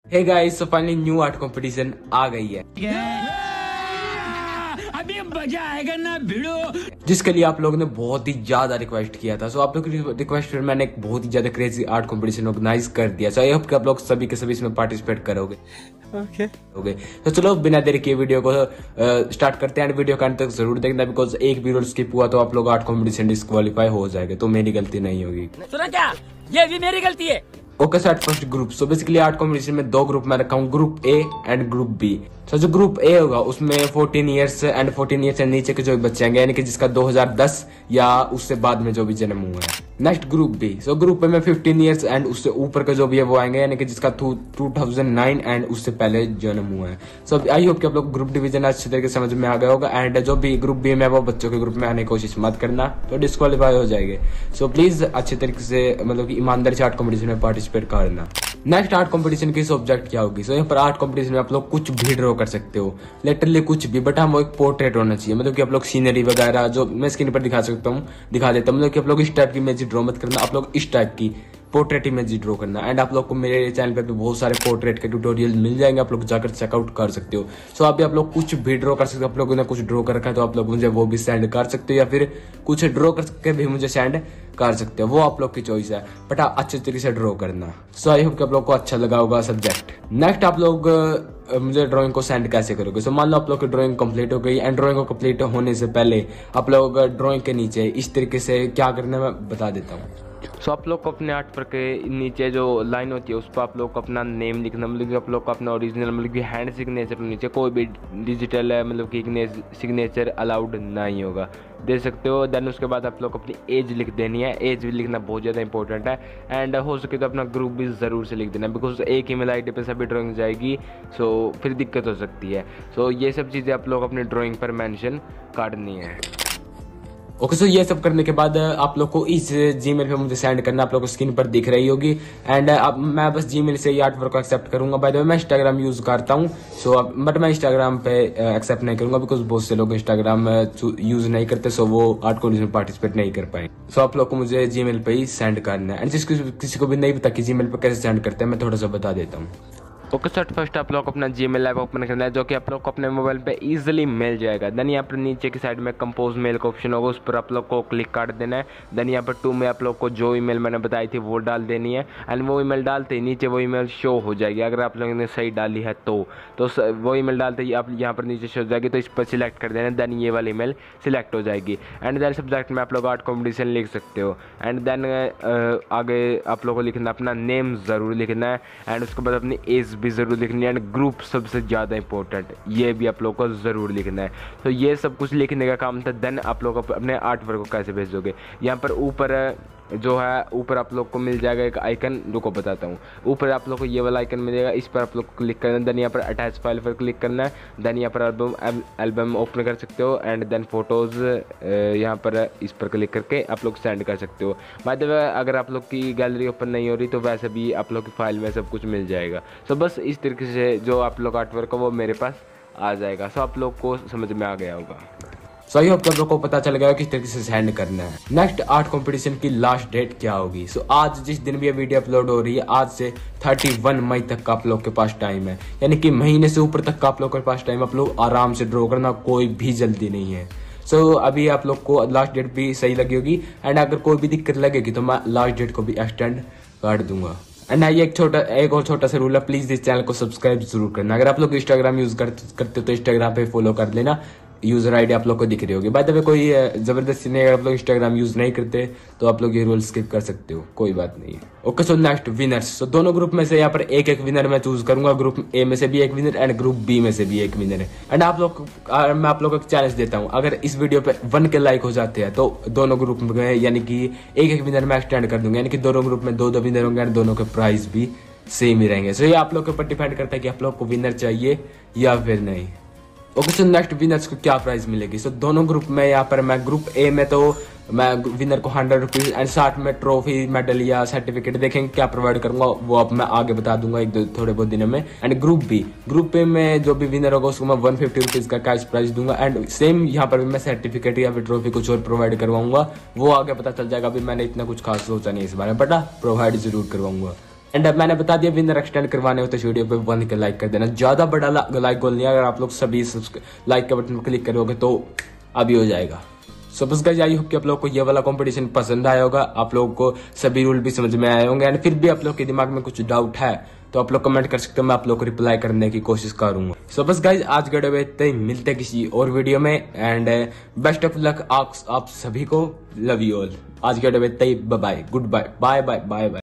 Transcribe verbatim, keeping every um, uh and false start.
हे guys, so finally new art competition आ गई है। अभी मजा आएगा ना भिड़ो, जिसके लिए आप लोगों ने बहुत ही ज्यादा रिक्वेस्ट किया था। सो आप लोग की रिक्वेस्ट पर मैंने एक बहुत ही ज्यादा क्रेजी आर्ट कंपटीशन ऑर्गेनाइज कर दिया। सो आई होप कि आप लोग सभी के सभी इसमें पार्टिसिपेट करोगे। ओके ओके तो चलो बिना देरी किए वीडियो को स्टार्ट करते हैं। एंड वीडियो का अंत तक जरूर देखना, बिकॉज एक वीडियो स्किप हुआ तो आप लोग आर्ट कंपटीशन डिस्क्वालीफाई हो जाएगा। तो मेरी गलती नहीं होगी। सुना क्या, ये भी मेरी गलती है। Okay sir, first group. So basically art competition में दो ग्रुप में रखा हूँ, group A and group B. So जो ग्रुप ए होगा उसमें fourteen years and fourteen years से नीचे के जो बच्चे होंगे, यानी कि जिसका दो हज़ार दस या उससे बाद में जो भी जन्म हुआ है। Next group B. So group A में फिफ्टीन इयर्स एंड उससे ऊपर के जो भी है वो आएंगे, यानी कि जिसका टू थाउजेंड नाइन एंड उससे पहले जन्म हुआ है। सो आई होप कि आप लोग ग्रुप डिवीजन अच्छे तरीके से समझ में आ गया होगा। एंड जो भी ग्रुप बी में वो बच्चों के ग्रुप में आने की कोशिश मत करना, तो डिस्क्वालीफाई हो जाएंगे। सो प्लीज अच्छे तरीके से मतलब कि ईमानदारी से आर्ट कॉम्पिटिशन में पार्टिसिपेट करना। नेक्स्ट आर्ट कंपटीशन की सब्जेक्ट क्या होगी? सो so, यहाँ पर आर्ट कंपटीशन में आप लोग कुछ भी ड्रॉ कर सकते हो, लिटरली कुछ भी, बट हम एक पोर्ट्रेट होना चाहिए। मतलब कि आप लोग सीनरी वगैरह जो मैं स्क्रीन पर दिखा सकता हूँ दिखा देता हूँ। मतलब कि आप लोग इस टाइप की इमेज ड्रॉ मत करना, आप लोग इस टाइप की पोर्ट्रेट इमेज ड्रॉ करना। एंड आप लोग को मेरे चैनल पे भी बहुत सारे पोर्ट्रेट के ट्यूटोरियल मिल जाएंगे, आप लोग जाकर चेकआउट कर सकते हो। सो so, अभी आप लोग कुछ भी ड्रॉ कर सकते हो। आप लोगों ने कुछ ड्रॉ कर रखा है तो आप लोग मुझे वो भी सेंड कर सकते हो, या फिर कुछ ड्रॉ करके भी मुझे सेंड कर सकते हो, वो आप लोग की चॉइस है, बट अच्छे तरीके से ड्रॉ करना। सो आई होप कि आप लोग को अच्छा लगा होगा सब्जेक्ट। नेक्स्ट आप लोग uh, मुझे ड्राइंग को सेंड कैसे करोगे? सो so, मान लो आप लोग की ड्राइंग कंप्लीट हो गई एंड ड्राइंग को कंप्लीट होने से पहले आप लोग ड्राइंग के नीचे इस तरीके से क्या करना है मैं बता देता हूँ। सो so, आप लोग को अपने आर्ट पर के नीचे जो लाइन होती है उस पर आप लोग को अपना नेम लिखना, मतलब कि आप लोग को अपना ओरिजिनल मतलब कि हैंड सिग्नेचर नीचे कोई भी डिजिटल है मतलब कि सिग्नेचर अलाउड नहीं होगा, दे सकते हो। देन उसके बाद आप लोग को अपनी एज लिख देनी है, एज भी लिखना बहुत ज़्यादा इंपॉर्टेंट है। एंड हो सके तो अपना ग्रुप भी ज़रूर से लिख देना, बिकॉज एक ईमेल आईडी पे सभी ड्राइंग जाएगी, सो so, फिर दिक्कत हो सकती है। सो so, ये सब चीज़ें आप लोग अपनी ड्राइंग पर मैंशन करनी है। ओके सो ये सब करने के बाद आप लोग को इस जीमेल पे मुझे सेंड करना, आप लोग को स्क्रीन पर दिख रही होगी। एंड अब मैं बस जीमेल से ही आर्ट वर्क को एक्सेप्ट करूंगा। बाय द वे मैं इंस्टाग्राम यूज करता हूं, सो अब बट मैं इंस्टाग्राम पे एक्सेप्ट नहीं करूंगा, बिकॉज बहुत से लोग इंस्टाग्राम यूज नहीं करते, सो वो आर्ट कॉम्पिटिशन में पार्टिसिपेट नहीं कर पाए। सो आप लोग को मुझे जीमेल पे ही सेंड करना है। एंड जिसको किसी को भी नहीं पता कि जीमेल पे कैसे सेंड करते हैं, मैं थोड़ा सा बता देता हूँ। ओके सर, फर्स्ट आप लोग अपना जीमेल ऐप ओपन करना है, जो कि आप लोग को अपने मोबाइल पे इजीली मिल जाएगा। देन यहाँ पर नीचे की साइड में कंपोज मेल का ऑप्शन होगा, उस पर आप लोग को क्लिक कर देना है। देन यहाँ पर टू में आप लोग को जो ईमेल मैंने बताई थी वो डाल देनी है। एंड वो ईमेल डालते ही नीचे वो ईमेल शो हो जाएगी, अगर आप लोगों ने सही डाली है तो तो वो ईमेल डालते ही आप यहाँ पर नीचे शो हो जाएगी, तो इस पर सिलेक्ट कर देना। देन ये वाली ईमेल सिलेक्ट हो जाएगी। एंड देन सब्जेक्ट में आप लोग आर्ट कॉम्पिटिशन लिख सकते हो। एंड देन आगे आप लोग को लिखना अपना नेम ज़रूर लिखना है, एंड उसके बाद अपनी एज भी ज़रूर लिखनी है। ग्रुप सबसे ज़्यादा इंपॉर्टेंट, ये भी आप लोग को ज़रूर लिखना है। तो ये सब कुछ लिखने का काम था। देन आप लोग अपने आर्ट वर्क को कैसे भेजोगे? यहाँ पर ऊपर जो है ऊपर आप लोग को मिल जाएगा एक आइकन, रुको बताता हूँ। ऊपर आप लोग को ये वाला आइकन मिलेगा, इस पर आप लोग को क्लिक करना है। देन यहाँ पर अटैच फाइल पर क्लिक करना है। देन यहाँ पर एल्बम एल्बम ओपन कर सकते हो। एंड देन फोटोज़ यहाँ पर इस पर क्लिक करके आप लोग सेंड कर सकते हो। बाय द वे अगर आप लोग की गैलरी ओपन नहीं हो रही तो वैसे भी आप लोग की फाइल में सब कुछ मिल जाएगा। सो बस इस तरीके से जो आप लोग आर्ट वर्क हो वो मेरे पास आ जाएगा। सो आप लोग को समझ में आ गया होगा। सो आई होप कि आप लोग को पता चल गया किस तरीके से सेंड करना है। नेक्स्ट आर्ट कंपटीशन की लास्ट डेट क्या होगी? सो so, आज जिस दिन भी ये वीडियो अपलोड हो रही है, आज से इकतीस मई तक का आप लोग के पास टाइम है, यानी कि महीने से ऊपर तक का आप लोग के पास टाइम। आप लोग आराम से ड्रॉ करना, कोई भी जल्दी नहीं है। सो so, अभी आप लोग को लास्ट डेट भी सही लगी होगी। एंड अगर कोई भी दिक्कत लगेगी तो मैं लास्ट डेट को भी एक्सटेंड कर दूंगा। एंड ये एक छोटा एक और छोटा सा रूल है, प्लीज इस चैनल को सब्सक्राइब जरूर करना। अगर आप लोग इंस्टाग्राम यूज करते हो तो इंस्टाग्राम पे फॉलो कर लेना, यूजर आईडी आप लोग को दिख रही होगी। बाय द वे कोई जबरदस्ती नहीं, अगर आप लोग इंस्टाग्राम यूज नहीं करते तो आप लोग ये रूल स्किप कर सकते हो, कोई बात नहीं है। Okay so next winners. So दोनों ग्रुप में से यहाँ पर एक एक विनर मैं चूज करूंगा। ग्रुप ए में से भी एक विनर एंड ग्रुप बी में से भी एक विनर है। एंड आप लोग मैं आप लोग को चैलेंज देता हूँ, अगर इस वीडियो पे वन के लाइक हो जाते हैं तो दोनों ग्रुप में यानी कि एक एक विनर मैं एक्सटेंड कर दूंगा, यानी कि दोनों ग्रुप में दो दो विनर होंगे एंड दोनों के प्राइस भी सेम ही रहेंगे। सो ये आप लोग के ऊपर डिपेंड करता है कि आप लोग को विनर चाहिए या फिर नहीं। ओके सो नेक्स्ट विनर्स को क्या प्राइस मिलेगी? सो so, दोनों ग्रुप में यहाँ पर मैं ग्रुप ए में तो मैं विनर को हंड्रेड रुपीज एंड साथ में ट्रॉफी मेडल या सर्टिफिकेट देखेंगे क्या प्रोवाइड करूंगा, वो अब मैं आगे बता दूंगा एक दो थोड़े बहुत दिनों में। एंड ग्रुप बी ग्रुप पे में जो भी विनर होगा उसको मैं वन फिफ्टी रुपीज का कैश प्राइस दूंगा। एंड सेम यहाँ पर भी मैं सर्टिफिकेट या फिर ट्रॉफी कुछ और प्रोवाइड करवाऊंगा, वो आगे पता चल जाएगा। अभी मैंने इतना कुछ खास सोचा नहीं इस बारे में, बट प्रोवाइड जरूर करवाऊंगा। एंड मैंने बता दिया विनर एक्सटेंड करवाने हो तो इस वीडियो पे वन के लाइक कर देना, ज्यादा बड़ा लाइक गोल नहीं, अगर आप लोग सभी लाइक के बटन पर क्लिक करोगे तो अभी हो जाएगा। सो बस गाइस, आई होप कि आप लोग को ये वाला कंपटीशन पसंद आया होगा, आप लोगों को सभी रूल भी समझ में आए होंगे। एंड फिर भी आप लोग के दिमाग में कुछ डाउट है तो आप लोग कमेंट कर सकते हो, मैं आप लोग को रिप्लाई करने की कोशिश करूंगा। सो बस गाइस, आज गड़े हुए इतने ही, मिलते हैं किसी और वीडियो में एंड बेस्ट ऑफ लक आप आप सभी को, लव यू ऑल। आज गड़े हुए इतने ही, bye bye, goodbye, bye bye bye bye.